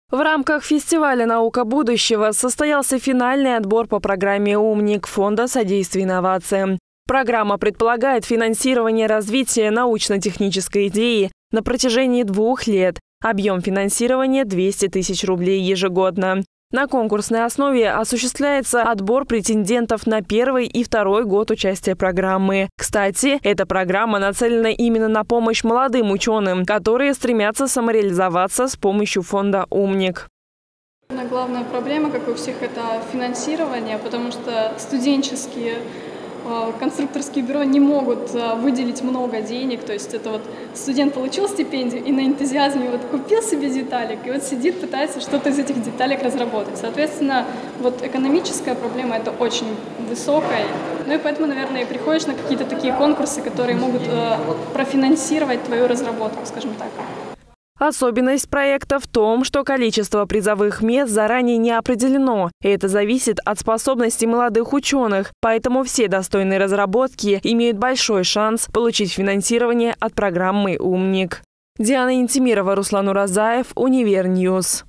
В рамках фестиваля «Наука будущего» состоялся финальный отбор по программе «Умник» Фонда содействия инновациям. Программа предполагает финансирование развития научно-технической идеи на протяжении 2 лет. Объем финансирования – 200 тысяч рублей ежегодно. На конкурсной основе осуществляется отбор претендентов на 1-й и 2-й год участия программы. Кстати, эта программа нацелена именно на помощь молодым ученым, которые стремятся самореализоваться с помощью фонда «Умник». Главная проблема, как у всех, это финансирование, потому что студенческие конструкторские бюро не могут выделить много денег. То есть это вот студент получил стипендию и на энтузиазме вот купил себе деталек, и вот сидит, пытается что-то из этих деталек разработать. Соответственно, вот экономическая проблема это очень высокая. Ну и поэтому, наверное, и приходишь на какие-то такие конкурсы, которые могут профинансировать твою разработку, скажем так. Особенность проекта в том, что количество призовых мест заранее не определено. Это зависит от способностей молодых ученых, поэтому все достойные разработки имеют большой шанс получить финансирование от программы «Умник». Диана Интимирова, Руслан Уразаев, Универньюз.